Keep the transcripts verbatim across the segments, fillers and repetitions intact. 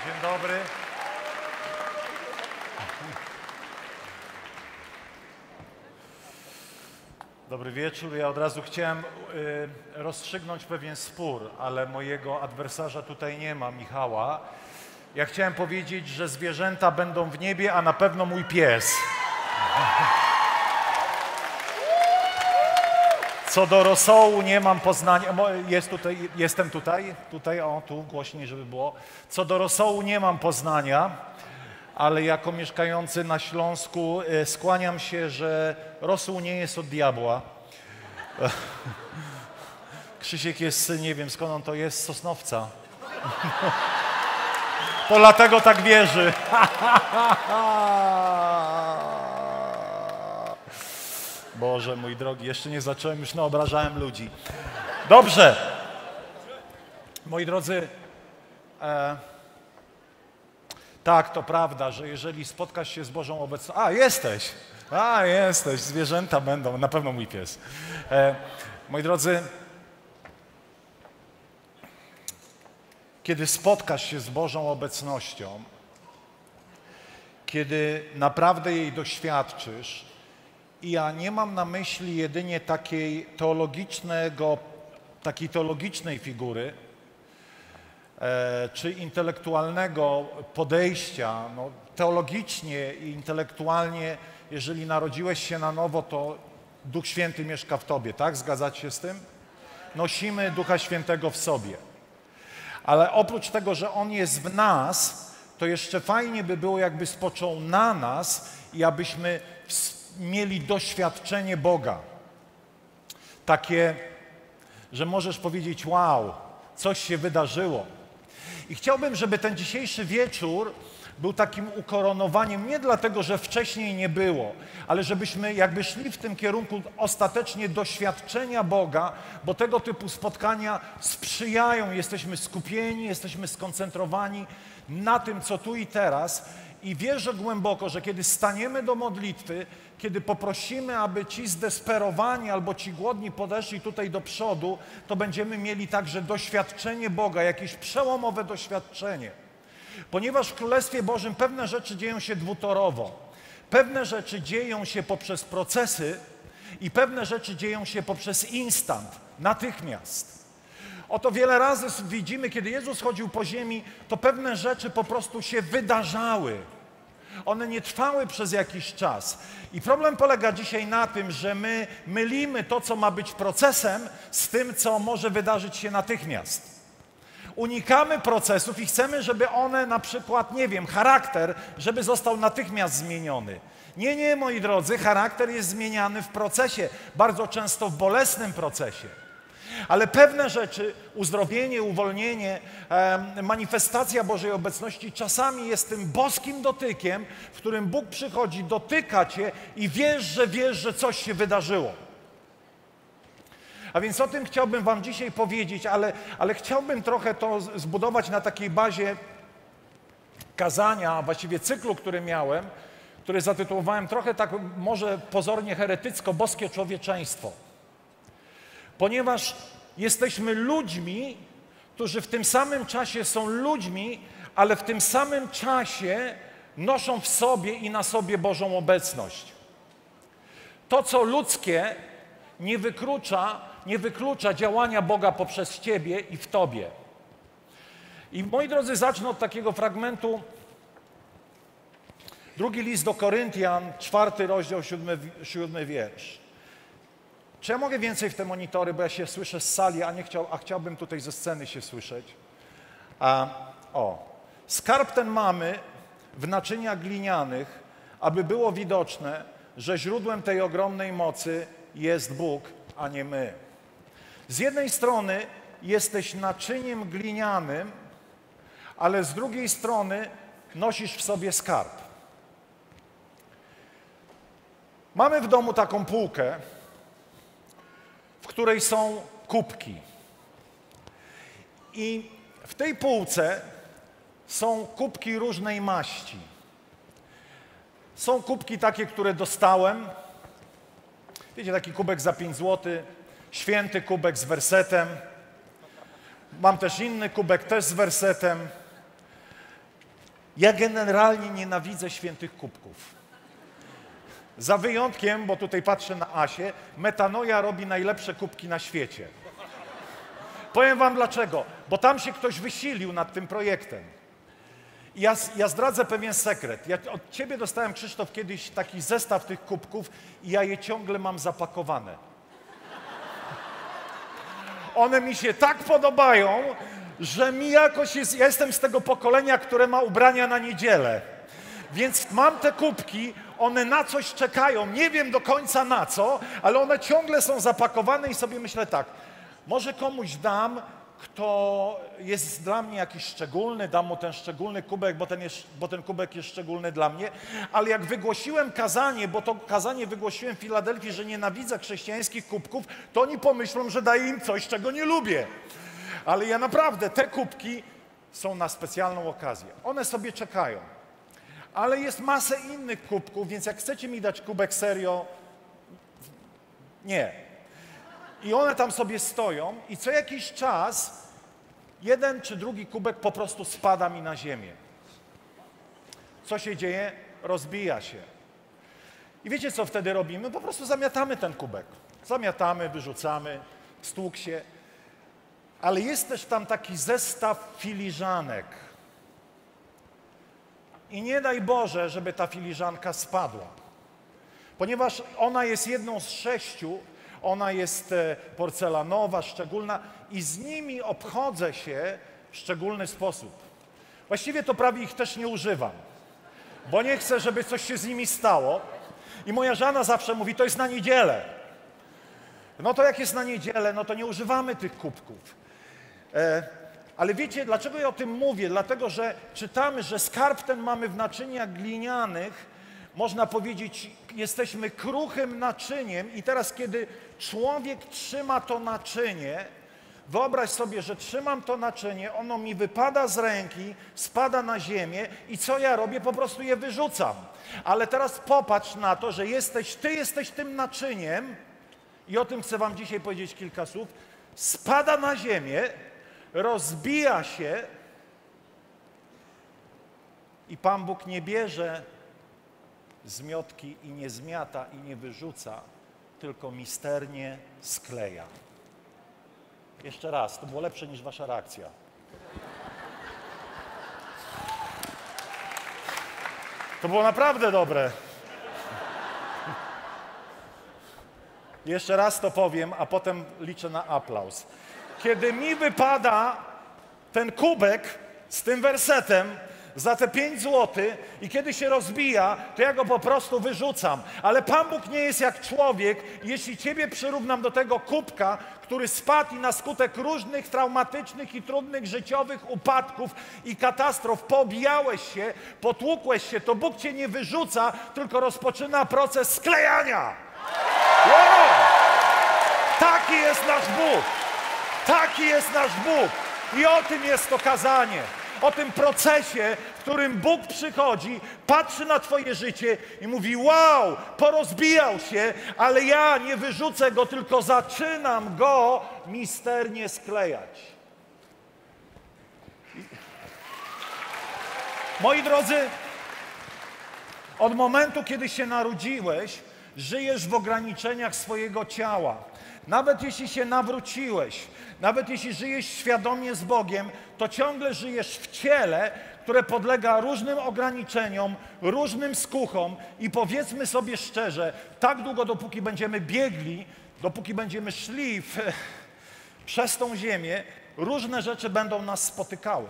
Dzień dobry. Dobry wieczór. Ja od razu chciałem y, rozstrzygnąć pewien spór, ale mojego adwersarza tutaj nie ma, Michała. Ja chciałem powiedzieć, że zwierzęta będą w niebie, a na pewno mój pies. Co do rosołu nie mam poznania, jest tutaj, jestem tutaj, tutaj, o tu głośniej, żeby było. Co do rosołu nie mam poznania, ale jako mieszkający na Śląsku skłaniam się, że rosół nie jest od diabła. Krzysiek jest, nie wiem skąd on to jest, z Sosnowca. To dlatego tak wierzy. Boże mój drogi, jeszcze nie zacząłem, już naobrażałem ludzi. Dobrze. Moi drodzy, e, tak, to prawda, że jeżeli spotkasz się z Bożą obecnością... A, jesteś! A, jesteś, zwierzęta będą, na pewno mój pies. E, moi drodzy, kiedy spotkasz się z Bożą obecnością, kiedy naprawdę jej doświadczysz, i ja nie mam na myśli jedynie takiej teologicznego, takiej teologicznej figury, e, czy intelektualnego podejścia. No, teologicznie i intelektualnie, jeżeli narodziłeś się na nowo, to Duch Święty mieszka w tobie, tak? Zgadzacie się z tym? Nosimy Ducha Świętego w sobie. Ale oprócz tego, że On jest w nas, to jeszcze fajnie by było, jakby spoczął na nas i abyśmy mieli doświadczenie Boga. Takie, że możesz powiedzieć, wow, coś się wydarzyło. I chciałbym, żeby ten dzisiejszy wieczór był takim ukoronowaniem, nie dlatego, że wcześniej nie było, ale żebyśmy jakby szli w tym kierunku ostatecznie doświadczenia Boga, bo tego typu spotkania sprzyjają, jesteśmy skupieni, jesteśmy skoncentrowani na tym, co tu i teraz. I wierzę głęboko, że kiedy staniemy do modlitwy, kiedy poprosimy, aby ci zdesperowani albo ci głodni podeszli tutaj do przodu, to będziemy mieli także doświadczenie Boga, jakieś przełomowe doświadczenie. Ponieważ w Królestwie Bożym pewne rzeczy dzieją się dwutorowo. Pewne rzeczy dzieją się poprzez procesy i pewne rzeczy dzieją się poprzez instant, natychmiast. Oto wiele razy widzimy, kiedy Jezus chodził po ziemi, to pewne rzeczy po prostu się wydarzały. One nie trwały przez jakiś czas. I problem polega dzisiaj na tym, że my mylimy to, co ma być procesem, z tym, co może wydarzyć się natychmiast. Unikamy procesów i chcemy, żeby one na przykład, nie wiem, charakter, żeby został natychmiast zmieniony. Nie, nie, moi drodzy, charakter jest zmieniany w procesie, bardzo często w bolesnym procesie. Ale pewne rzeczy, uzdrowienie, uwolnienie, e, manifestacja Bożej obecności czasami jest tym boskim dotykiem, w którym Bóg przychodzi, dotyka cię i wiesz, że wiesz, że coś się wydarzyło. A więc o tym chciałbym wam dzisiaj powiedzieć, ale, ale chciałbym trochę to zbudować na takiej bazie kazania, a właściwie cyklu, który miałem, który zatytułowałem trochę tak może pozornie heretycko, boskie człowieczeństwo. Ponieważ jesteśmy ludźmi, którzy w tym samym czasie są ludźmi, ale w tym samym czasie noszą w sobie i na sobie Bożą obecność. To, co ludzkie, nie wyklucza, nie wyklucza działania Boga poprzez ciebie i w tobie. I moi drodzy, zacznę od takiego fragmentu. Drugi list do Koryntian, czwarty rozdział, siódmy, siódmy wiersz. Czy ja mogę więcej w te monitory, bo ja się słyszę z sali, a, nie chciał, a chciałbym tutaj ze sceny się słyszeć. A, o. Skarb ten mamy w naczyniach glinianych, aby było widoczne, że źródłem tej ogromnej mocy jest Bóg, a nie my. Z jednej strony jesteś naczyniem glinianym, ale z drugiej strony nosisz w sobie skarb. Mamy w domu taką półkę, w której są kubki. I w tej półce są kubki różnej maści. Są kubki takie, które dostałem. Wiecie, taki kubek za pięć złotych, święty kubek z wersetem. Mam też inny kubek, też z wersetem. Ja generalnie nienawidzę świętych kubków. Za wyjątkiem, bo tutaj patrzę na Asię, Metanoja robi najlepsze kubki na świecie. Powiem wam dlaczego. Bo tam się ktoś wysilił nad tym projektem. I ja, ja zdradzę pewien sekret. Ja od ciebie dostałem, Krzysztof, kiedyś taki zestaw tych kubków i ja je ciągle mam zapakowane. One mi się tak podobają, że mi jakoś jest... Ja jestem z tego pokolenia, które ma ubrania na niedzielę. Więc mam te kubki, one na coś czekają. Nie wiem do końca na co, ale one ciągle są zapakowane i sobie myślę tak, może komuś dam, kto jest dla mnie jakiś szczególny, dam mu ten szczególny kubek, bo ten, jest, bo ten kubek jest szczególny dla mnie, ale jak wygłosiłem kazanie, bo to kazanie wygłosiłem w Filadelfii, że nienawidzę chrześcijańskich kubków, to oni pomyślą, że daję im coś, czego nie lubię. Ale ja naprawdę, te kubki są na specjalną okazję. One sobie czekają. Ale jest masę innych kubków, więc jak chcecie mi dać kubek serio, nie. I one tam sobie stoją i co jakiś czas jeden czy drugi kubek po prostu spada mi na ziemię. Co się dzieje? Rozbija się. I wiecie, co wtedy robimy? Po prostu zamiatamy ten kubek. Zamiatamy, wyrzucamy, stłukł się. Ale jest też tam taki zestaw filiżanek. I nie daj Boże, żeby ta filiżanka spadła. Ponieważ ona jest jedną z sześciu, ona jest porcelanowa, szczególna i z nimi obchodzę się w szczególny sposób. Właściwie to prawie ich też nie używam, bo nie chcę, żeby coś się z nimi stało. I moja żona zawsze mówi, to jest na niedzielę. No to jak jest na niedzielę, no to nie używamy tych kubków. E, ale wiecie, dlaczego ja o tym mówię? Dlatego, że czytamy, że skarb ten mamy w naczyniach glinianych. Można powiedzieć, jesteśmy kruchym naczyniem i teraz, kiedy człowiek trzyma to naczynie, wyobraź sobie, że trzymam to naczynie, ono mi wypada z ręki, spada na ziemię i co ja robię? Po prostu je wyrzucam. Ale teraz popatrz na to, że jesteś, ty jesteś tym naczyniem i o tym chcę wam dzisiaj powiedzieć kilka słów. Spada na ziemię, rozbija się i Pan Bóg nie bierze zmiotki i nie zmiata i nie wyrzuca, tylko misternie skleja. Jeszcze raz, to było lepsze niż wasza reakcja. To było naprawdę dobre. Jeszcze raz to powiem, a potem liczę na aplauz. Kiedy mi wypada ten kubek z tym wersetem za te pięć złotych i kiedy się rozbija, to ja go po prostu wyrzucam. Ale Pan Bóg nie jest jak człowiek. Jeśli ciebie przyrównam do tego kubka, który spadł i na skutek różnych traumatycznych i trudnych życiowych upadków i katastrof pobijałeś się, potłukłeś się, to Bóg cię nie wyrzuca, tylko rozpoczyna proces sklejania. Wow! Taki jest nasz Bóg. Taki jest nasz Bóg. I o tym jest to kazanie. O tym procesie, w którym Bóg przychodzi, patrzy na twoje życie i mówi, wow, porozbijał się, ale ja nie wyrzucę go, tylko zaczynam go misternie sklejać. Moi drodzy, od momentu, kiedy się narodziłeś, żyjesz w ograniczeniach swojego ciała. Nawet jeśli się nawróciłeś, nawet jeśli żyjesz świadomie z Bogiem, to ciągle żyjesz w ciele, które podlega różnym ograniczeniom, różnym skuchom i powiedzmy sobie szczerze, tak długo, dopóki będziemy biegli, dopóki będziemy szli w, przez tą ziemię, różne rzeczy będą nas spotykały.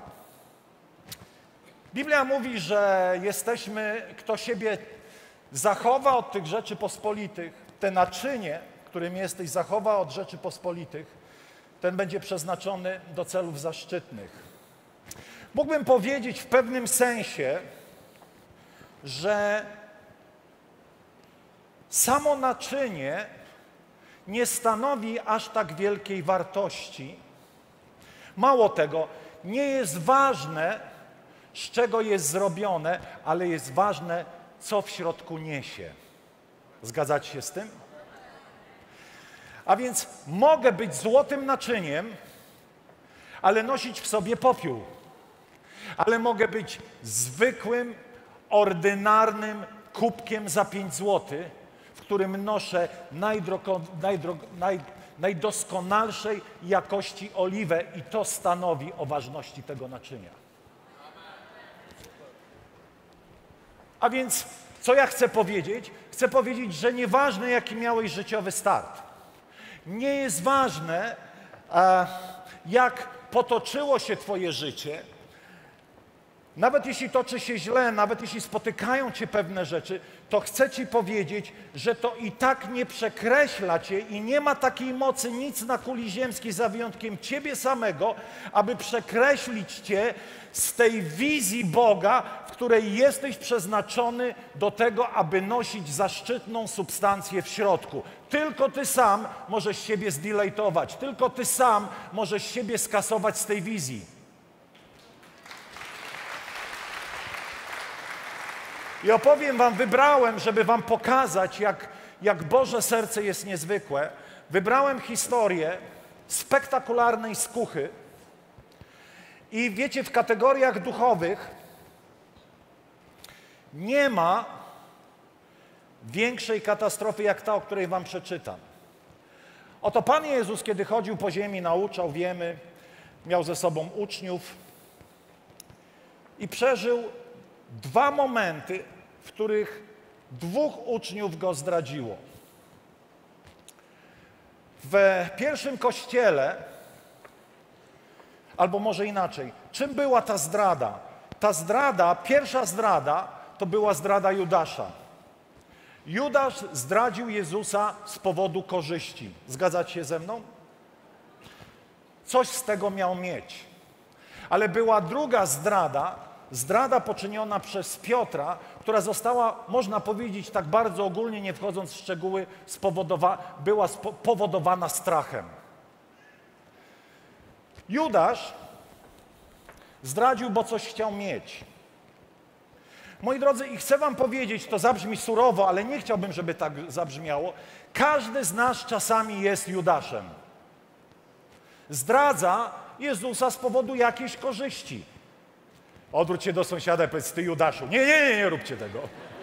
Biblia mówi, że jesteśmy, kto siebie zachowa od tych rzeczy pospolitych, te naczynie, którym jesteś, zachowa od rzeczy pospolitych, ten będzie przeznaczony do celów zaszczytnych. Mógłbym powiedzieć w pewnym sensie, że samo naczynie nie stanowi aż tak wielkiej wartości. Mało tego, nie jest ważne, z czego jest zrobione, ale jest ważne, co w środku niesie. Zgadzacie się z tym? A więc mogę być złotym naczyniem, ale nosić w sobie popiół. Ale mogę być zwykłym, ordynarnym kubkiem za pięć złotych, w którym noszę najdroko, najdro, naj, najdoskonalszej jakości oliwę i to stanowi o ważności tego naczynia. A więc co ja chcę powiedzieć? Chcę powiedzieć, że nieważne jaki miałeś życiowy start, nie jest ważne jak potoczyło się twoje życie, nawet jeśli toczy się źle, nawet jeśli spotykają cię pewne rzeczy, to chcę ci powiedzieć, że to i tak nie przekreśla cię i nie ma takiej mocy nic na kuli ziemskiej za wyjątkiem ciebie samego, aby przekreślić cię z tej wizji Boga, w której jesteś przeznaczony do tego, aby nosić zaszczytną substancję w środku. Tylko ty sam możesz siebie zdilejtować, tylko ty sam możesz siebie skasować z tej wizji. I opowiem wam, wybrałem, żeby wam pokazać, jak, jak Boże serce jest niezwykłe. Wybrałem historię spektakularnej skuchy. I wiecie, w kategoriach duchowych nie ma większej katastrofy, jak ta, o której wam przeczytam. Oto Pan Jezus, kiedy chodził po ziemi, nauczał, wiemy, miał ze sobą uczniów i przeżył dwa momenty, w których dwóch uczniów go zdradziło. W pierwszym kościele, albo może inaczej, czym była ta zdrada? Ta zdrada, pierwsza zdrada, to była zdrada Judasza. Judasz zdradził Jezusa z powodu korzyści. Zgadzacie się ze mną? Coś z tego miał mieć. Ale była druga zdrada, zdrada poczyniona przez Piotra, która została, można powiedzieć tak bardzo ogólnie, nie wchodząc w szczegóły, spowodowa- była spowodowana strachem. Judasz zdradził, bo coś chciał mieć. Moi drodzy, i chcę wam powiedzieć, to zabrzmi surowo, ale nie chciałbym, żeby tak zabrzmiało. Każdy z nas czasami jest Judaszem. Zdradza Jezusa z powodu jakiejś korzyści. Odwróć się do sąsiada i powiedz: ty Judaszu. Nie, nie, nie, nie róbcie tego.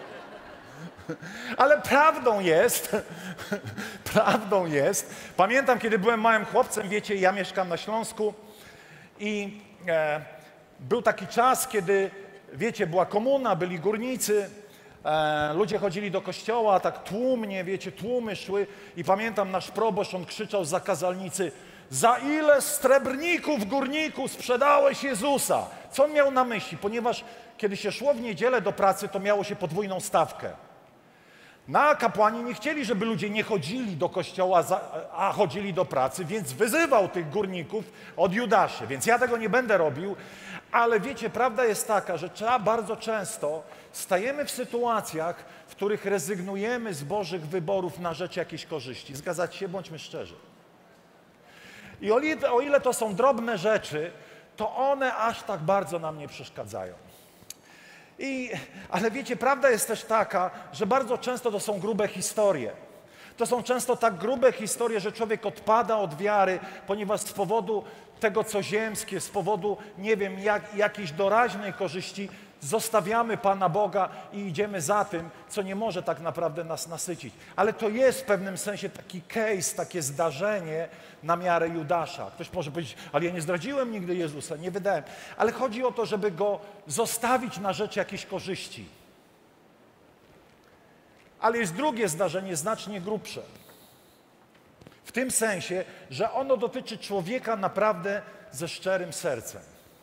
Ale prawdą jest, prawdą jest, pamiętam, kiedy byłem małym chłopcem, wiecie, ja mieszkam na Śląsku i e, był taki czas, kiedy, wiecie, była komuna, byli górnicy, e, ludzie chodzili do kościoła, tak tłumnie, wiecie, tłumy szły i pamiętam, nasz proboszcz, on krzyczał za kazalnicy: za ile srebrników, górników sprzedałeś Jezusa? Co on miał na myśli? Ponieważ kiedy się szło w niedzielę do pracy, to miało się podwójną stawkę. Na kapłani nie chcieli, żeby ludzie nie chodzili do kościoła, a chodzili do pracy, więc wyzywał tych górników od Judaszy. Więc ja tego nie będę robił, ale wiecie, prawda jest taka, że trzeba bardzo często stajemy w sytuacjach, w których rezygnujemy z Bożych wyborów na rzecz jakiejś korzyści. Zgadzacie się? Bądźmy szczerzy. I o ile, o ile to są drobne rzeczy, to one aż tak bardzo nam nie przeszkadzają. I, ale wiecie, prawda jest też taka, że bardzo często to są grube historie. To są często tak grube historie, że człowiek odpada od wiary, ponieważ z powodu tego, co ziemskie, z powodu, nie wiem, jak, jakiejś doraźnej korzyści zostawiamy Pana Boga i idziemy za tym, co nie może tak naprawdę nas nasycić. Ale to jest w pewnym sensie taki case, takie zdarzenie na miarę Judasza. Ktoś może powiedzieć: ale ja nie zdradziłem nigdy Jezusa, nie wydałem. Ale chodzi o to, żeby Go zostawić na rzecz jakiejś korzyści. Ale jest drugie zdarzenie, znacznie grubsze. W tym sensie, że ono dotyczy człowieka naprawdę ze szczerym sercem.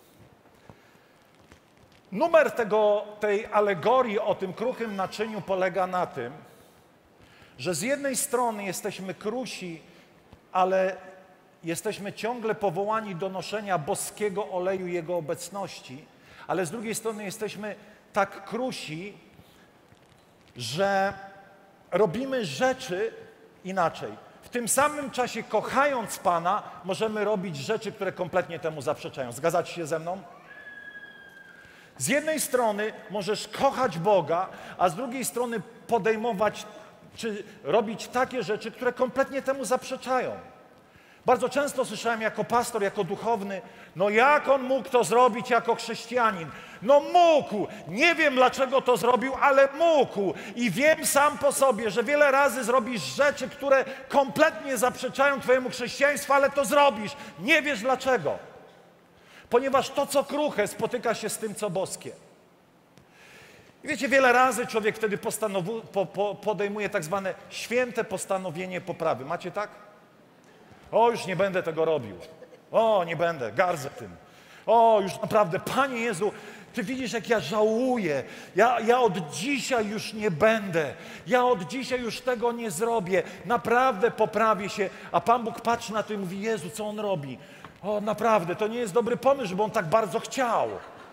Numer tego, tej alegorii o tym kruchym naczyniu polega na tym, że z jednej strony jesteśmy krusi, ale jesteśmy ciągle powołani do noszenia boskiego oleju Jego obecności, ale z drugiej strony jesteśmy tak krusi, że robimy rzeczy inaczej. W tym samym czasie, kochając Pana, możemy robić rzeczy, które kompletnie temu zaprzeczają. Zgadzacie się ze mną? Z jednej strony możesz kochać Boga, a z drugiej strony podejmować czy robić takie rzeczy, które kompletnie temu zaprzeczają. Bardzo często słyszałem jako pastor, jako duchowny, no jak on mógł to zrobić jako chrześcijanin? No mógł, nie wiem dlaczego to zrobił, ale mógł. I wiem sam po sobie, że wiele razy zrobisz rzeczy, które kompletnie zaprzeczają twojemu chrześcijaństwu, ale to zrobisz. Nie wiesz dlaczego. Ponieważ to, co kruche, spotyka się z tym, co boskie. I wiecie, wiele razy człowiek wtedy postanowu, po, po, podejmuje tak zwane święte postanowienie poprawy. Macie tak? O, już nie będę tego robił. O, nie będę, gardzę tym. O, już naprawdę, Panie Jezu, Ty widzisz, jak ja żałuję. Ja, ja od dzisiaj już nie będę. Ja od dzisiaj już tego nie zrobię. Naprawdę poprawię się. A Pan Bóg patrzy na to i mówi, Jezu, co On robi? O, naprawdę, to nie jest dobry pomysł, bo On tak bardzo chciał.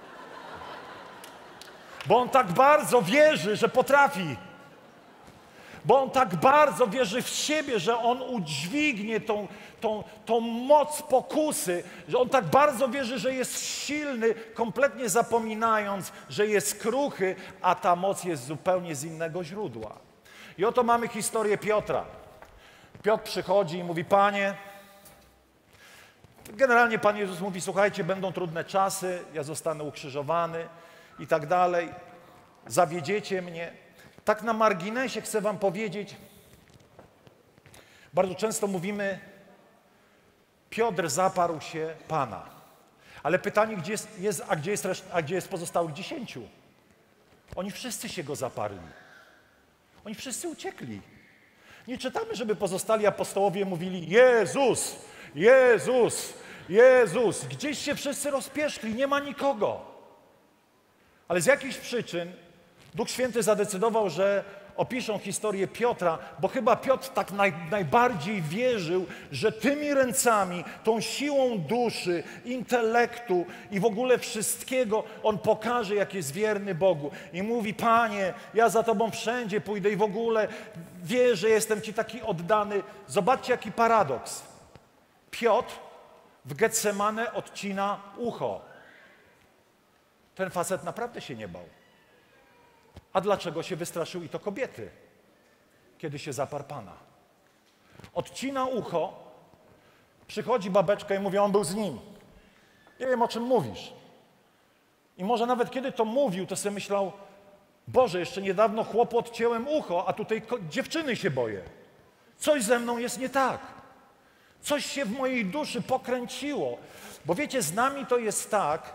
Bo On tak bardzo wierzy, że potrafi. Bo On tak bardzo wierzy w siebie, że On udźwignie tą, tą, tą moc pokusy, że On tak bardzo wierzy, że jest silny, kompletnie zapominając, że jest kruchy, a ta moc jest zupełnie z innego źródła. I oto mamy historię Piotra. Piotr przychodzi i mówi, Panie, generalnie Pan Jezus mówi, słuchajcie, będą trudne czasy, ja zostanę ukrzyżowany i tak dalej, zawiedziecie mnie. Tak na marginesie chcę wam powiedzieć, bardzo często mówimy, Piotr zaparł się Pana. Ale pytanie, gdzie jest, jest, a, gdzie jest reszt, a gdzie jest pozostałych dziesięciu? Oni wszyscy się go zaparli. Oni wszyscy uciekli. Nie czytamy, żeby pozostali apostołowie mówili, Jezus, Jezus, Jezus. Gdzieś się wszyscy rozpieszli, nie ma nikogo. Ale z jakichś przyczyn Duch Święty zadecydował, że opiszą historię Piotra, bo chyba Piotr tak naj, najbardziej wierzył, że tymi ręcami, tą siłą duszy, intelektu i w ogóle wszystkiego on pokaże, jak jest wierny Bogu. I mówi, Panie, ja za Tobą wszędzie pójdę i w ogóle wierzę, jestem Ci taki oddany. Zobaczcie, jaki paradoks. Piotr w Getsemane odcina ucho. Ten facet naprawdę się nie bał. A dlaczego się wystraszył i to kobiety, kiedy się zaparł Pana? Odcina ucho, przychodzi babeczka i mówi, on był z nim. Nie wiem, o czym mówisz. I może nawet kiedy to mówił, to sobie myślał, Boże, jeszcze niedawno chłopu odcięłem ucho, a tutaj dziewczyny się boję. Coś ze mną jest nie tak. Coś się w mojej duszy pokręciło. Bo wiecie, z nami to jest tak,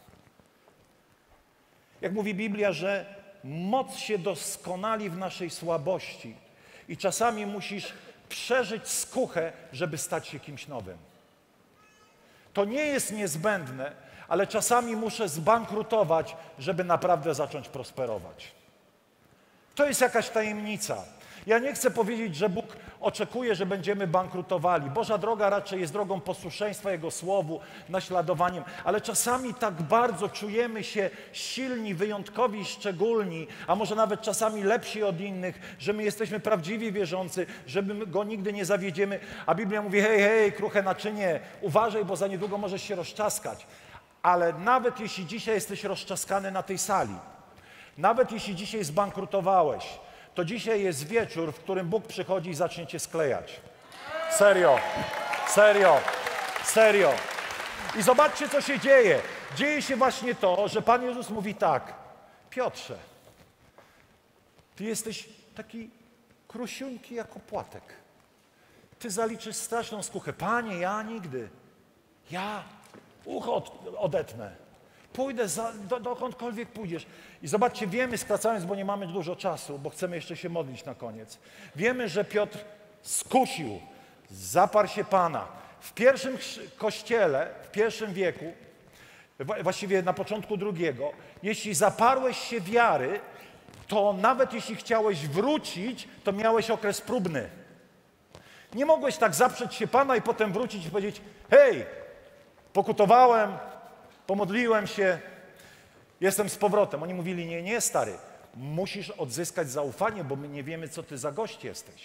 jak mówi Biblia, że moc się doskonali w naszej słabości i czasami musisz przeżyć skuchę, żeby stać się kimś nowym. To nie jest niezbędne, ale czasami muszę zbankrutować, żeby naprawdę zacząć prosperować. To jest jakaś tajemnica. Ja nie chcę powiedzieć, że Bóg oczekuje, że będziemy bankrutowali. Boża droga raczej jest drogą posłuszeństwa Jego Słowu, naśladowaniem, ale czasami tak bardzo czujemy się silni, wyjątkowi, szczególni, a może nawet czasami lepsi od innych, że my jesteśmy prawdziwi wierzący, że my Go nigdy nie zawiedziemy, a Biblia mówi, hej, hej, kruche naczynie, uważaj, bo za niedługo możesz się rozczaskać. Ale nawet jeśli dzisiaj jesteś rozczaskany na tej sali, nawet jeśli dzisiaj zbankrutowałeś, to dzisiaj jest wieczór, w którym Bóg przychodzi i zacznie cię sklejać. Serio, serio, serio. I zobaczcie, co się dzieje. Dzieje się właśnie to, że Pan Jezus mówi tak, Piotrze, ty jesteś taki krusiunki jak opłatek. Ty zaliczysz straszną skuchę. Panie, ja nigdy. Ja ucho od, odetnę. Pójdę za, do, dokądkolwiek pójdziesz. I zobaczcie, wiemy, skracając, bo nie mamy dużo czasu, bo chcemy jeszcze się modlić na koniec. Wiemy, że Piotr skusił, zaparł się Pana. W pierwszym kościele, w pierwszym wieku, właściwie na początku drugiego, jeśli zaparłeś się wiary, to nawet jeśli chciałeś wrócić, to miałeś okres próbny. Nie mogłeś tak zaprzeć się Pana i potem wrócić i powiedzieć, hej, pokutowałem, pomodliłem się, jestem z powrotem. Oni mówili, nie, nie, stary, musisz odzyskać zaufanie, bo my nie wiemy, co ty za gość jesteś.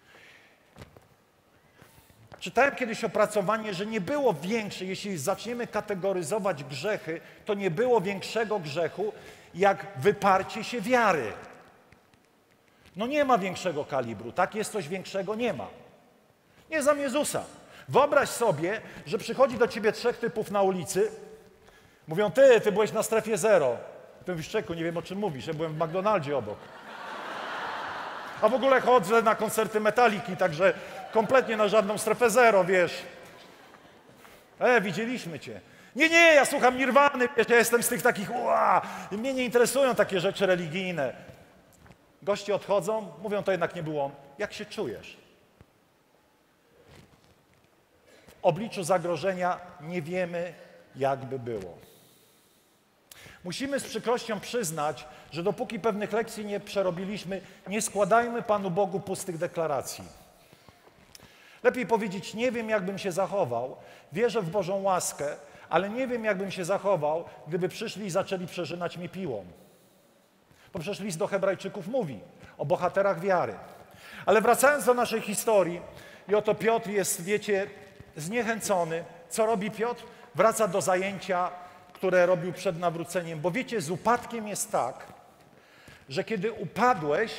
Czytałem kiedyś opracowanie, że nie było większe, jeśli zaczniemy kategoryzować grzechy, to nie było większego grzechu, jak wyparcie się wiary. No nie ma większego kalibru, tak? Jest coś większego? Nie ma. Nie znam Jezusa. Wyobraź sobie, że przychodzi do ciebie trzech typów na ulicy, mówią, ty, ty byłeś na strefie zero. Ty mówisz, czeku, nie wiem o czym mówisz, ja byłem w McDonaldzie obok. A w ogóle chodzę na koncerty Metaliki, także kompletnie na żadną strefę zero, wiesz. E, widzieliśmy cię. Nie, nie, ja słucham Nirwany, wiesz, ja jestem z tych takich, ua, mnie nie interesują takie rzeczy religijne. Goście odchodzą, mówią, to jednak nie było on. Jak się czujesz? W obliczu zagrożenia nie wiemy, jakby było. Musimy z przykrością przyznać, że dopóki pewnych lekcji nie przerobiliśmy, nie składajmy Panu Bogu pustych deklaracji. Lepiej powiedzieć, nie wiem, jakbym się zachował, wierzę w Bożą łaskę, ale nie wiem, jakbym się zachował, gdyby przyszli i zaczęli przerzynać mnie piłą. Bo przecież list do Hebrajczyków mówi o bohaterach wiary. Ale wracając do naszej historii, i oto Piotr jest, wiecie, zniechęcony. Co robi Piotr? Wraca do zajęcia, które robił przed nawróceniem. Bo wiecie, z upadkiem jest tak, że kiedy upadłeś,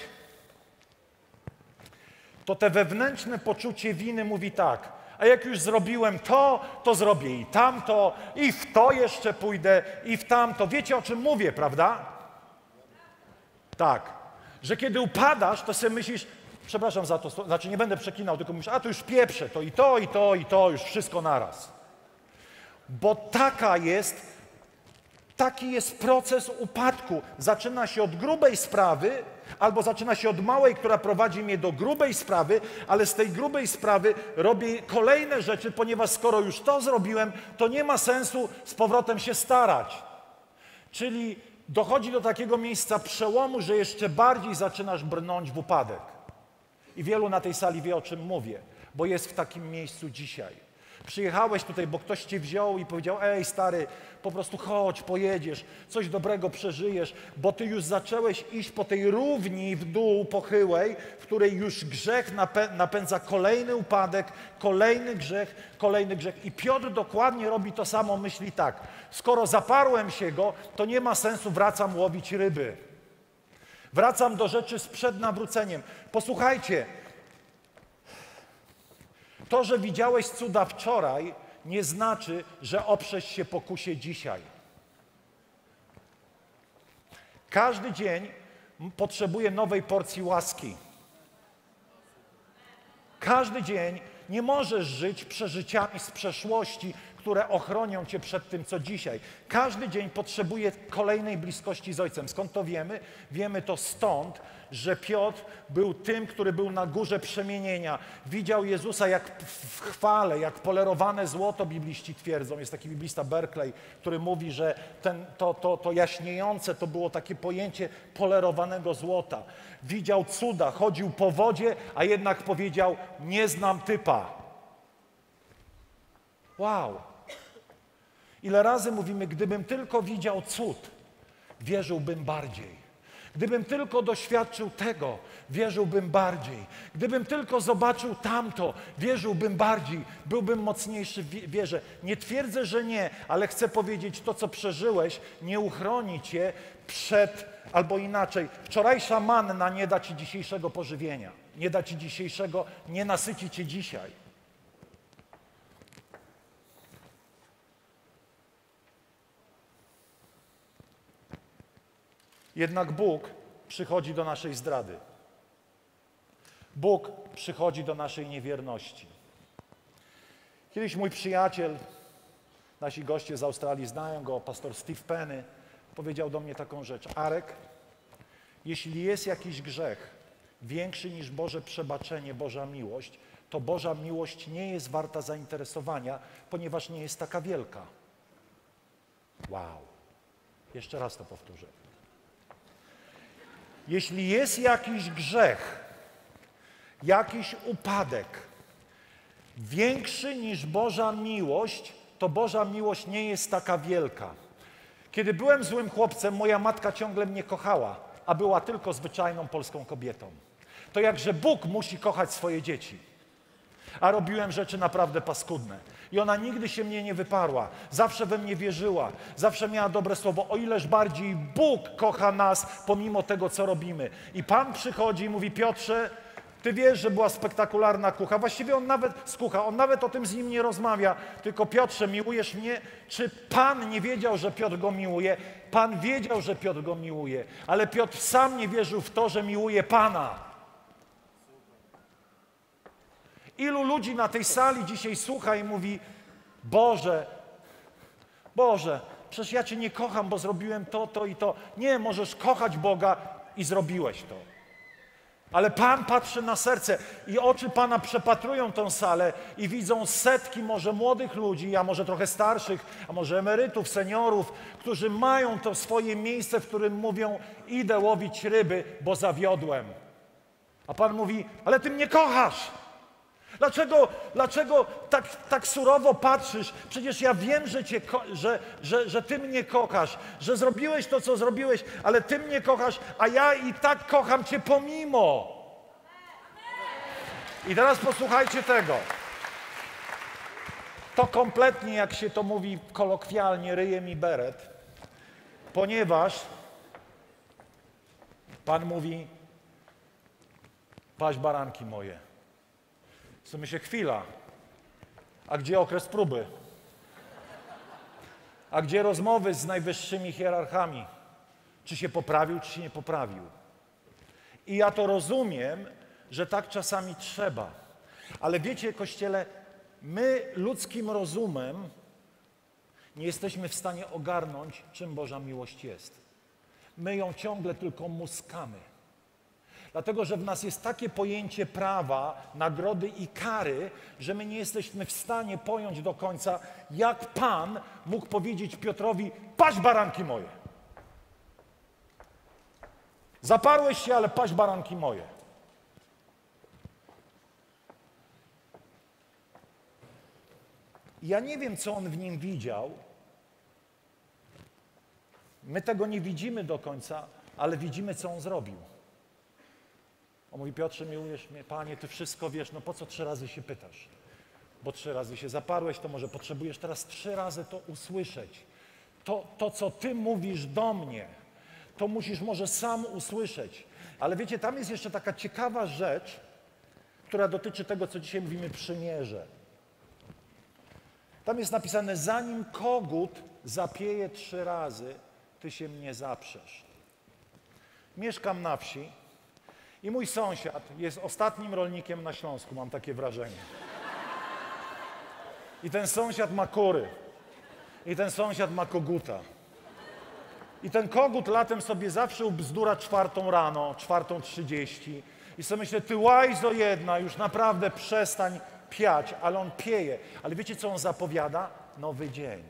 to te wewnętrzne poczucie winy mówi tak, a jak już zrobiłem to, to zrobię i tamto, i w to jeszcze pójdę, i w tamto. Wiecie, o czym mówię, prawda? Tak, że kiedy upadasz, to sobie myślisz, przepraszam za to, znaczy nie będę przeklinał, tylko myślisz, a to już pieprzę, to i to, i to, i to, już wszystko naraz. Bo taka jest, taki jest proces upadku. Zaczyna się od grubej sprawy, albo zaczyna się od małej, która prowadzi mnie do grubej sprawy, ale z tej grubej sprawy robię kolejne rzeczy, ponieważ skoro już to zrobiłem, to nie ma sensu z powrotem się starać. Czyli dochodzi do takiego miejsca przełomu, że jeszcze bardziej zaczynasz brnąć w upadek. I wielu na tej sali wie, o czym mówię, bo jest w takim miejscu dzisiaj. Przyjechałeś tutaj, bo ktoś cię wziął i powiedział, ej stary, po prostu chodź, pojedziesz, coś dobrego przeżyjesz, bo ty już zacząłeś iść po tej równi w dół pochyłej, w której już grzech napę napędza kolejny upadek, kolejny grzech, kolejny grzech. I Piotr dokładnie robi to samo, myśli tak, skoro zaparłem się go, to nie ma sensu, wracam łowić ryby. Wracam do rzeczy sprzed nawróceniem. Posłuchajcie, to, że widziałeś cuda wczoraj, nie znaczy, że oprzesz się pokusie dzisiaj. Każdy dzień potrzebuje nowej porcji łaski. Każdy dzień nie możesz żyć przeżyciami z przeszłości, które ochronią cię przed tym, co dzisiaj. Każdy dzień potrzebuje kolejnej bliskości z Ojcem. Skąd to wiemy? Wiemy to stąd, że Piotr był tym, który był na górze przemienienia. Widział Jezusa jak w chwale, jak polerowane złoto, bibliści twierdzą. Jest taki biblista Berkeley, który mówi, że ten, to, to, to jaśniejące to było takie pojęcie polerowanego złota. Widział cuda, chodził po wodzie, a jednak powiedział, nie znam typa. Wow! Ile razy mówimy, gdybym tylko widział cud, wierzyłbym bardziej. Gdybym tylko doświadczył tego, wierzyłbym bardziej. Gdybym tylko zobaczył tamto, wierzyłbym bardziej. Byłbym mocniejszy w wierze. Nie twierdzę, że nie, ale chcę powiedzieć, to co przeżyłeś, nie uchroni cię przed, albo inaczej, wczorajsza manna nie da ci dzisiejszego pożywienia. Nie da ci dzisiejszego, nie nasyci cię dzisiaj. Jednak Bóg przychodzi do naszej zdrady. Bóg przychodzi do naszej niewierności. Kiedyś mój przyjaciel, nasi goście z Australii znają go, pastor Steve Penny, powiedział do mnie taką rzecz. Arek, jeśli jest jakiś grzech większy niż Boże przebaczenie, Boża miłość, to Boża miłość nie jest warta zainteresowania, ponieważ nie jest taka wielka. Wow. Jeszcze raz to powtórzę. Jeśli jest jakiś grzech, jakiś upadek większy niż Boża miłość, to Boża miłość nie jest taka wielka. Kiedy byłem złym chłopcem, moja matka ciągle mnie kochała, a była tylko zwyczajną polską kobietą. To jakże Bóg musi kochać swoje dzieci. A robiłem rzeczy naprawdę paskudne. I ona nigdy się mnie nie wyparła. Zawsze we mnie wierzyła. Zawsze miała dobre słowo. O ileż bardziej Bóg kocha nas, pomimo tego, co robimy. I Pan przychodzi i mówi, Piotrze, Ty wiesz, że była spektakularna kucha. Właściwie on nawet, skucha, on nawet o tym z nim nie rozmawia. Tylko Piotrze, miłujesz mnie? Czy Pan nie wiedział, że Piotr go miłuje? Pan wiedział, że Piotr go miłuje, ale Piotr sam nie wierzył w to, że miłuje Pana. Ilu ludzi na tej sali dzisiaj słucha i mówi: Boże, Boże, przecież ja Cię nie kocham, bo zrobiłem to, to i to. Nie, możesz kochać Boga i zrobiłeś to. Ale Pan patrzy na serce i oczy Pana przepatrują tą salę i widzą setki może młodych ludzi, a może trochę starszych, a może emerytów, seniorów, którzy mają to swoje miejsce, w którym mówią: idę łowić ryby, bo zawiodłem. A Pan mówi: ale Ty mnie kochasz. Dlaczego, dlaczego tak, tak surowo patrzysz? Przecież ja wiem, że, cię, że, że, że Ty mnie kochasz, że zrobiłeś to, co zrobiłeś, ale Ty mnie kochasz, a ja i tak kocham Cię pomimo. I teraz posłuchajcie tego. To kompletnie, jak się to mówi kolokwialnie, ryje mi beret, ponieważ Pan mówi: paść baranki moje. Co myślę, chwila, a gdzie okres próby? A gdzie rozmowy z najwyższymi hierarchami? Czy się poprawił, czy się nie poprawił? I ja to rozumiem, że tak czasami trzeba. Ale wiecie, Kościele, my ludzkim rozumem nie jesteśmy w stanie ogarnąć, czym Boża miłość jest. My ją ciągle tylko muskamy. Dlatego, że w nas jest takie pojęcie prawa, nagrody i kary, że my nie jesteśmy w stanie pojąć do końca, jak Pan mógł powiedzieć Piotrowi: paść baranki moje. Zaparłeś się, ale paść baranki moje. Ja nie wiem, co on w nim widział. My tego nie widzimy do końca, ale widzimy, co on zrobił. On mówi: Piotrze, miłujesz mnie? Panie, Ty wszystko wiesz, no po co trzy razy się pytasz? Bo trzy razy się zaparłeś, to może potrzebujesz teraz trzy razy to usłyszeć. To, to, co Ty mówisz do mnie, to musisz może sam usłyszeć. Ale wiecie, tam jest jeszcze taka ciekawa rzecz, która dotyczy tego, co dzisiaj mówimy przymierze. Tam jest napisane: zanim kogut zapieje trzy razy, Ty się mnie zaprzesz. Mieszkam na wsi i mój sąsiad jest ostatnim rolnikiem na Śląsku, mam takie wrażenie. I ten sąsiad ma kury. I ten sąsiad ma koguta. I ten kogut latem sobie zawsze ubzdura czwartą rano, czwartą trzydzieści. I sobie myślę: ty łajzo jedna, już naprawdę przestań piać, ale on pieje. Ale wiecie, co on zapowiada? Nowy dzień.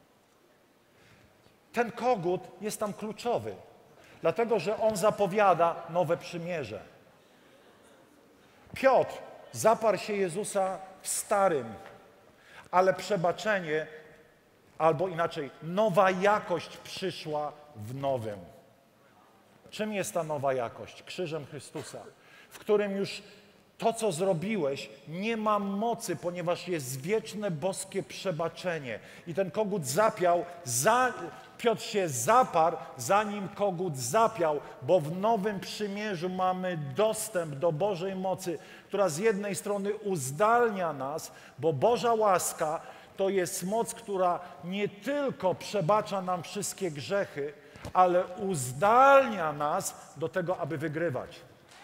Ten kogut jest tam kluczowy, dlatego że on zapowiada nowe przymierze. Piotr zaparł się Jezusa w starym, ale przebaczenie, albo inaczej, nowa jakość przyszła w nowym. Czym jest ta nowa jakość? Krzyżem Chrystusa, w którym już to, co zrobiłeś, nie ma mocy, ponieważ jest wieczne boskie przebaczenie. I ten kogut zapiał, za, Piotr się zaparł, zanim kogut zapiał, bo w nowym przymierzu mamy dostęp do Bożej mocy, która z jednej strony uzdalnia nas, bo Boża łaska to jest moc, która nie tylko przebacza nam wszystkie grzechy, ale uzdalnia nas do tego, aby wygrywać.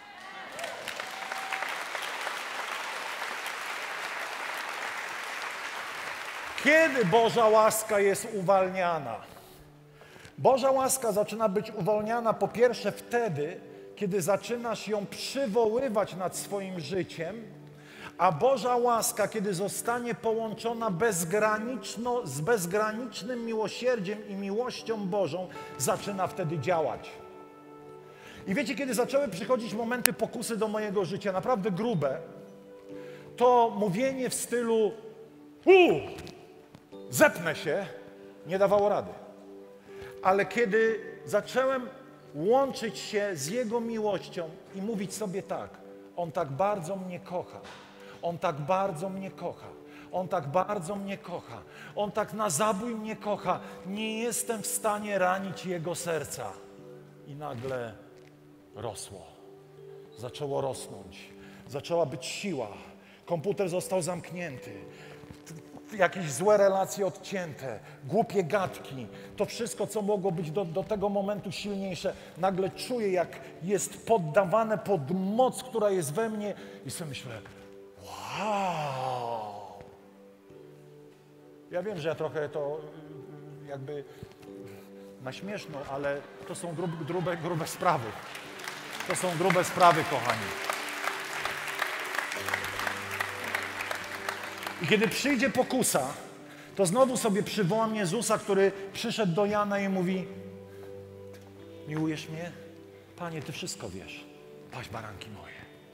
Kiedy Boża łaska jest uwalniana? Boża łaska zaczyna być uwalniana po pierwsze wtedy, kiedy zaczynasz ją przywoływać nad swoim życiem, a Boża łaska, kiedy zostanie połączona bezgraniczno, z bezgranicznym miłosierdziem i miłością Bożą, zaczyna wtedy działać. I wiecie, kiedy zaczęły przychodzić momenty pokusy do mojego życia, naprawdę grube, to mówienie w stylu uuu, zepnę się, nie dawało rady. Ale kiedy zacząłem łączyć się z Jego miłością i mówić sobie tak: On tak bardzo mnie kocha, On tak bardzo mnie kocha, On tak bardzo mnie kocha, On tak na zabój mnie kocha, nie jestem w stanie ranić Jego serca. I nagle rosło, zaczęło rosnąć. Zaczęła być siła. Komputer został zamknięty. Jakieś złe relacje odcięte, głupie gadki. To wszystko, co mogło być do, do tego momentu silniejsze, nagle czuję, jak jest poddawane pod moc, która jest we mnie i sobie myślę, wow. Ja wiem, że ja trochę to jakby na śmieszno, ale to są grube, grube, grube sprawy. To są grube sprawy, kochani. I kiedy przyjdzie pokusa, to znowu sobie przywołam Jezusa, który przyszedł do Jana i mówi: miłujesz mnie? Panie, Ty wszystko wiesz. Paź baranki moje.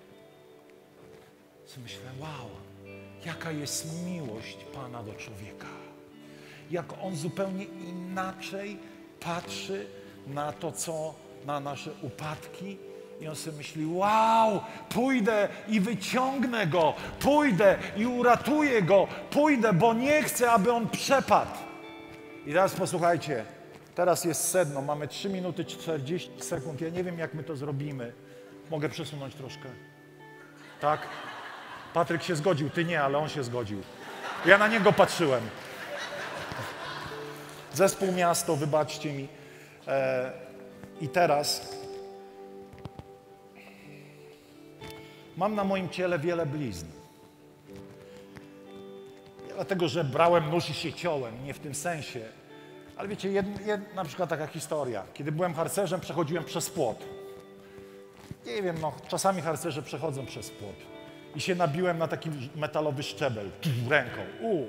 I myślę, wow, jaka jest miłość Pana do człowieka. Jak On zupełnie inaczej patrzy na to, co na nasze upadki. I on sobie myśli, wow, pójdę i wyciągnę go, pójdę i uratuję go, pójdę, bo nie chcę, aby on przepadł. I teraz posłuchajcie, teraz jest sedno, mamy trzy minuty czterdzieści sekund, ja nie wiem, jak my to zrobimy. Mogę przesunąć troszkę? Tak? Patryk się zgodził, ty nie, ale on się zgodził. Ja na niego patrzyłem. Zespół Miasto, wybaczcie mi. E, I teraz... Mam na moim ciele wiele blizn. Nie dlatego, że brałem nóż i się ciąłem, nie w tym sensie. Ale wiecie, jed, jed, na przykład taka historia. Kiedy byłem harcerzem, przechodziłem przez płot. Nie wiem, no, czasami harcerze przechodzą przez płot. I się nabiłem na taki metalowy szczebel, tu, ręką. U.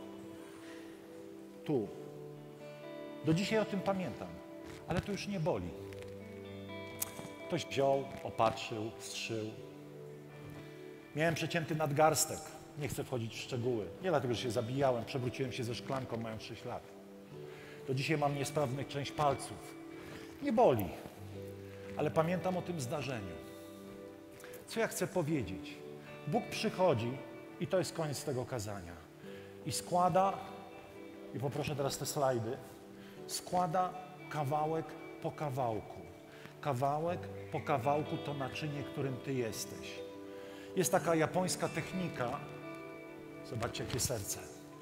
Tu. Do dzisiaj o tym pamiętam, ale to już nie boli. Ktoś wziął, opatrzył, strzył. Miałem przecięty nadgarstek. Nie chcę wchodzić w szczegóły. Nie dlatego, że się zabijałem. Przewróciłem się ze szklanką, mając sześć lat. Do dzisiaj mam niesprawną część palców. Nie boli. Ale pamiętam o tym zdarzeniu. Co ja chcę powiedzieć? Bóg przychodzi i to jest koniec tego kazania. I składa, i poproszę teraz te slajdy, składa kawałek po kawałku. Kawałek po kawałku to naczynie, którym Ty jesteś. Jest taka japońska technika, zobaczcie, jakie serce.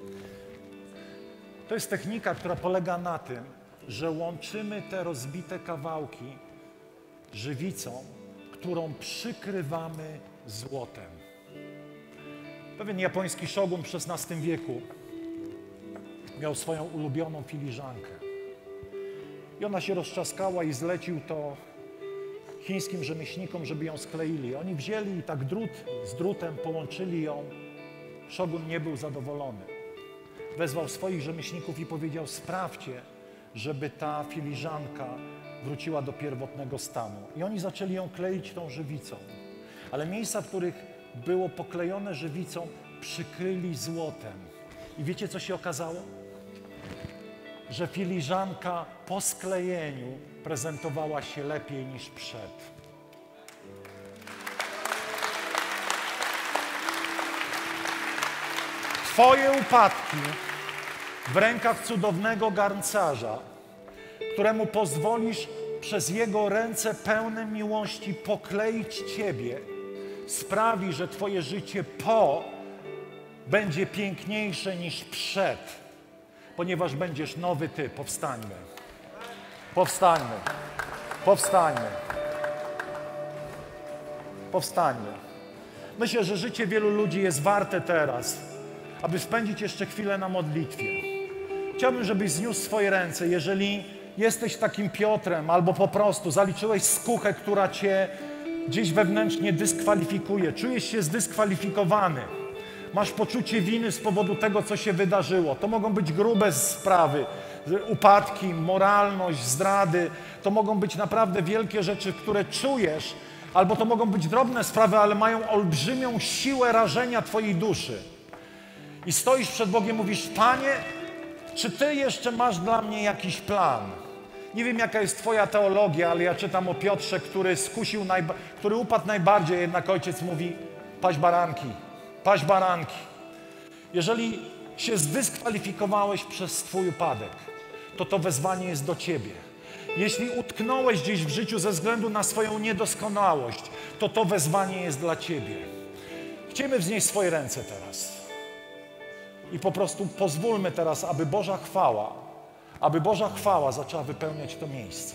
To jest technika, która polega na tym, że łączymy te rozbite kawałki żywicą, którą przykrywamy złotem. Pewien japoński szogun w szesnastym wieku miał swoją ulubioną filiżankę. I ona się roztrzaskała i zlecił to chińskim rzemieślnikom, żeby ją skleili. Oni wzięli i tak drut z drutem połączyli ją. Szogun nie był zadowolony. Wezwał swoich rzemieślników i powiedział: sprawdźcie, żeby ta filiżanka wróciła do pierwotnego stanu. I oni zaczęli ją kleić tą żywicą. Ale miejsca, w których było poklejone żywicą, przykryli złotem. I wiecie, co się okazało? Że filiżanka po sklejeniu prezentowała się lepiej niż przed. Twoje upadki w rękach cudownego garncarza, któremu pozwolisz przez jego ręce pełne miłości pokleić Ciebie, sprawi, że Twoje życie po będzie piękniejsze niż przed, ponieważ będziesz nowy Ty. Powstańmy. Powstańmy. Powstańmy. Powstańmy. Myślę, że życie wielu ludzi jest warte teraz, aby spędzić jeszcze chwilę na modlitwie. Chciałbym, żebyś zniósł swoje ręce. Jeżeli jesteś takim Piotrem, albo po prostu zaliczyłeś skuchę, która Cię gdzieś wewnętrznie dyskwalifikuje, czujesz się zdyskwalifikowany, masz poczucie winy z powodu tego, co się wydarzyło. To mogą być grube sprawy, upadki, moralność, zdrady. To mogą być naprawdę wielkie rzeczy, które czujesz, albo to mogą być drobne sprawy, ale mają olbrzymią siłę rażenia Twojej duszy. I stoisz przed Bogiem i mówisz: Panie, czy Ty jeszcze masz dla mnie jakiś plan? Nie wiem, jaka jest Twoja teologia, ale ja czytam o Piotrze, który skusił, najba- który upadł najbardziej, jednak Ojciec mówi: paść baranki, paść baranki. Jeżeli się zdyskwalifikowałeś przez Twój upadek, to to wezwanie jest do Ciebie. Jeśli utknąłeś gdzieś w życiu ze względu na swoją niedoskonałość, to to wezwanie jest dla Ciebie. Chcemy wznieść swoje ręce teraz. I po prostu pozwólmy teraz, aby Boża chwała, aby Boża chwała zaczęła wypełniać to miejsce.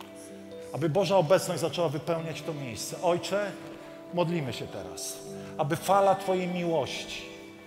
Aby Boża obecność zaczęła wypełniać to miejsce. Ojcze, modlimy się teraz, aby fala Twojej miłości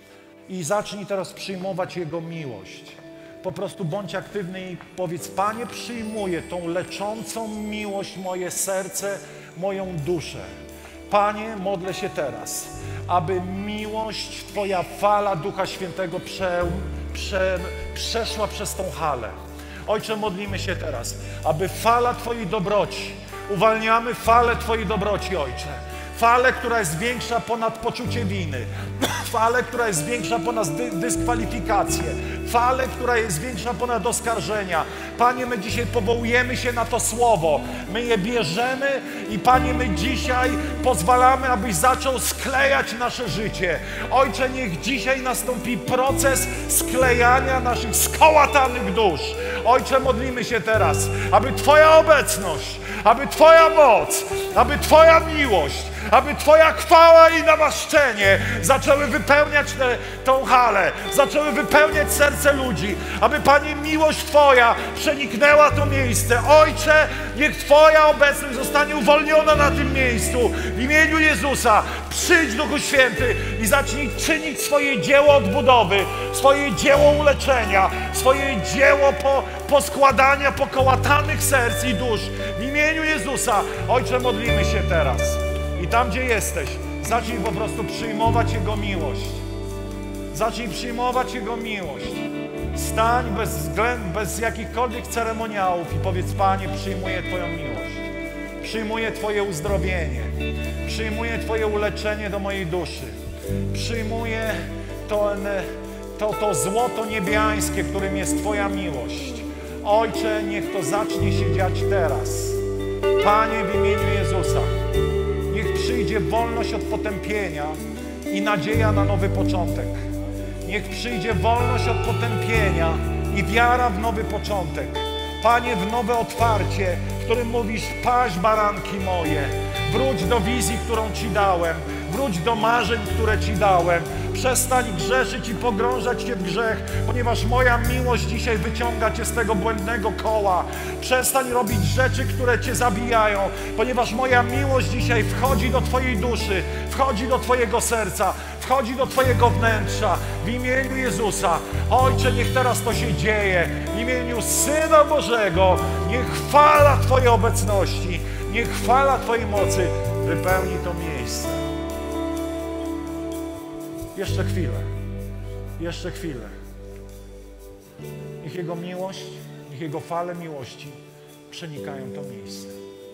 i zacznij teraz przyjmować Jego miłość. Po prostu bądź aktywny i powiedz: Panie, przyjmuję tą leczącą miłość, moje serce, moją duszę. Panie, modlę się teraz, aby miłość, Twoja fala Ducha Świętego prze, prze, przeszła przez tą halę. Ojcze, modlimy się teraz, aby fala Twojej dobroci, uwalniamy falę Twojej dobroci, Ojcze. Falę, która jest większa ponad poczucie winy. Falę, która jest większa ponad dy dyskwalifikację. Falę, która jest większa ponad oskarżenia. Panie, my dzisiaj powołujemy się na to słowo. My je bierzemy i Panie, my dzisiaj pozwalamy, abyś zaczął sklejać nasze życie. Ojcze, niech dzisiaj nastąpi proces sklejania naszych skołatanych dusz. Ojcze, modlimy się teraz, aby Twoja obecność, aby Twoja moc, aby Twoja miłość, aby Twoja chwała i namaszczenie zaczęły wypełniać tę tą halę, zaczęły wypełniać serce ludzi, aby, Panie, miłość Twoja przeniknęła to miejsce. Ojcze, niech Twoja obecność zostanie uwolniona na tym miejscu. W imieniu Jezusa przyjdź, Duchu Święty, i zacznij czynić swoje dzieło odbudowy, swoje dzieło uleczenia, swoje dzieło po, poskładania pokołatanych serc i dusz. W imieniu Jezusa, Ojcze, modlimy się teraz. I tam, gdzie jesteś, zacznij po prostu przyjmować Jego miłość. Zacznij przyjmować Jego miłość. Stań bez względu, bez jakichkolwiek ceremoniałów i powiedz: Panie, przyjmuję Twoją miłość. Przyjmuję Twoje uzdrowienie. Przyjmuję Twoje uleczenie do mojej duszy. Przyjmuję to, to, to złoto niebiańskie, którym jest Twoja miłość. Ojcze, niech to zacznie się dziać teraz. Panie, w imieniu Jezusa, niech przyjdzie wolność od potępienia i nadzieja na nowy początek. Niech przyjdzie wolność od potępienia i wiara w nowy początek. Panie, w nowe otwarcie, w którym mówisz: paść, baranki moje, wróć do wizji, którą Ci dałem, wróć do marzeń, które Ci dałem. Przestań grzeszyć i pogrążać się w grzech, ponieważ moja miłość dzisiaj wyciąga Cię z tego błędnego koła. Przestań robić rzeczy, które Cię zabijają, ponieważ moja miłość dzisiaj wchodzi do Twojej duszy, wchodzi do Twojego serca, wchodzi do Twojego wnętrza. W imieniu Jezusa, Ojcze, niech teraz to się dzieje. W imieniu Syna Bożego, niech chwała Twojej obecności, niech chwała Twojej mocy wypełni to miejsce. Jeszcze chwilę, jeszcze chwilę. Niech Jego miłość, niech Jego fale miłości przenikają to miejsce.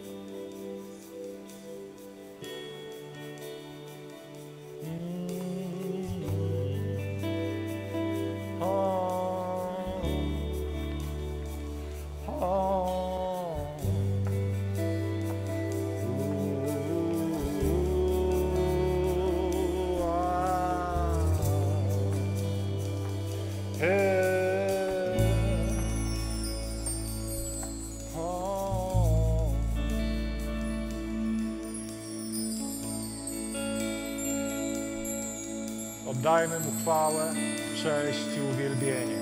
Oddajmy Mu chwałę, cześć i uwielbienie.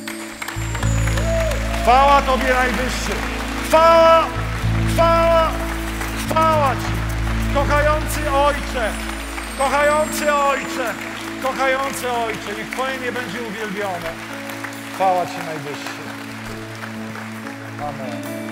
Chwała Tobie, Najwyższy. Chwała, chwała, chwała Ci. Kochający Ojcze, kochający Ojcze, kochający Ojcze. Niech Twoje imię będzie uwielbione. Chwała Ci, Najwyższy. Amen.